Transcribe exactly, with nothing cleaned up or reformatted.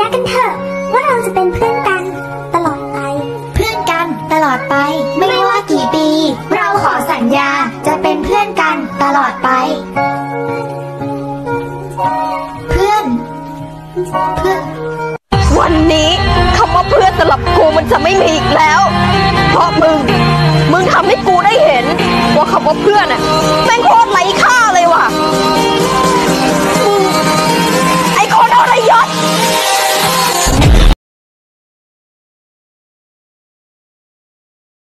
กันเถอะว่าเราจะเป็นเพื่อนกันตลอดไปเพื่อนกันตลอดไปไม่ว่ากี่ปีเราขอสัญญาจะเป็นเพื่อนกันตลอดไปเพื่อนเพื่อนวันนี้คำว่าเพื่อนสำหรับกูมันจะไม่มีอีกแล้วเพราะมึงมึงทำให้กูได้เห็นว่าคำว่าเพื่อนอ่ะ